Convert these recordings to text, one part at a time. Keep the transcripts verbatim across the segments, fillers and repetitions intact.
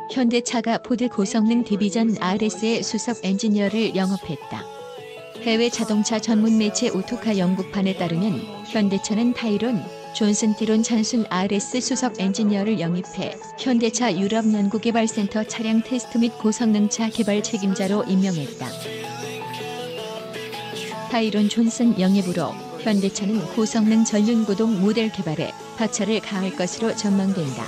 현대차가 포드 고성능 디비전 알에스의 수석 엔지니어를 영업했다. 해외 자동차 전문 매체 오토카 영국판에 따르면 현대차는 타이론, 존슨 티론 잔슨 알에스 수석 엔지니어를 영입해 현대차 유럽 연구개발센터 차량 테스트 및 고성능차 개발 책임자로 임명했다. 타이론 존슨 영입으로 현대차는 고성능 전륜구동 모델 개발에 박차를 가할 것으로 전망된다.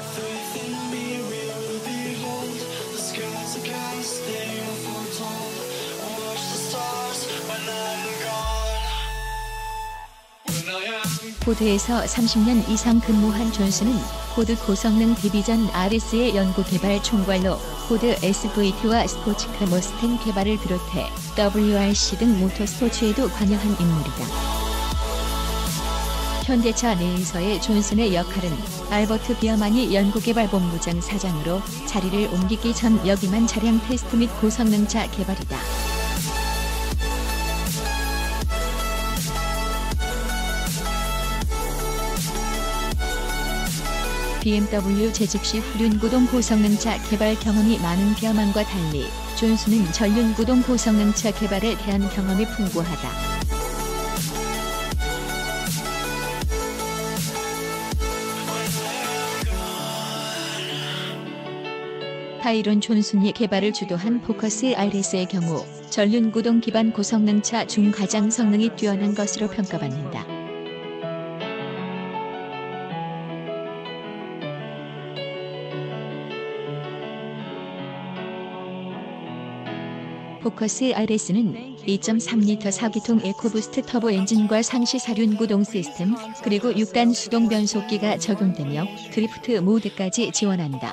포드에서 삼십 년 이상 근무한 존슨은 포드 고성능 디비전 알에스의 연구개발 총괄로 포드 에스브이티와 스포츠카 머스탱 개발을 비롯해 더블유알씨 등 모터스포츠에도 관여한 인물이다. 현대차 내에서의 존슨의 역할은 알버트 비어만이 연구개발본부장 사장으로 자리를 옮기기 전 역임한 차량 테스트 및 고성능차 개발이다. 비엠더블유 재직 시 후륜구동 고성능차 개발 경험이 많은 비어만과 달리 존슨은 전륜구동 고성능차 개발에 대한 경험이 풍부하다. 타이론 존슨이 개발을 주도한 포커스 알에스의 경우 전륜구동 기반 고성능차 중 가장 성능이 뛰어난 것으로 평가받는다. 포커스 알에스는 이 점 삼 리터 사 기통 에코부스트 터보 엔진과 상시 사륜 구동 시스템, 그리고 육 단 수동 변속기가 적용되며 드리프트 모드까지 지원한다.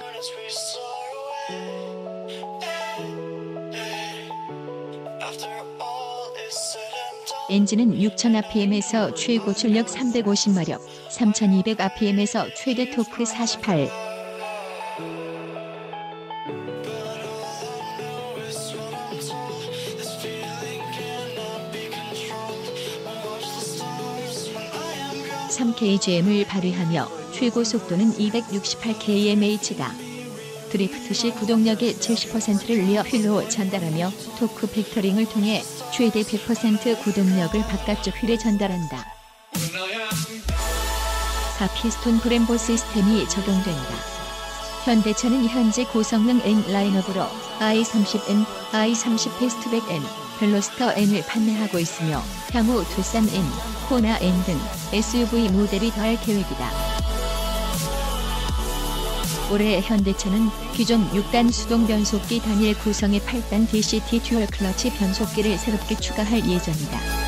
엔진은 육천 아르피엠에서 최고 출력 삼백오십 마력, 삼천이백 아르피엠에서 최대 토크 사십팔. 삼 케이지엠을 발휘하며 최고 속도는 이백육십팔 킬로미터/h다. 드리프트 시 구동력의 칠십 퍼센트를 리어 휠로 전달하며 토크 벡터링을 통해 최대 백 퍼센트 구동력을 바깥쪽 휠에 전달한다. 사 피스톤 브렘보 시스템이 적용된다. 현대차는 현재 고성능 N 라인업으로 아이 삼십 엔, 아이 삼십 패스트백 N, 벨로스터 N을 판매하고 있으며 향후 투싼 N, 코나 N 등 에스유브이 모델이 더할 계획이다. 올해 현대차는 기존 육 단 수동 변속기 단일 구성의 팔 단 디씨티 듀얼 클러치 변속기를 새롭게 추가할 예정이다.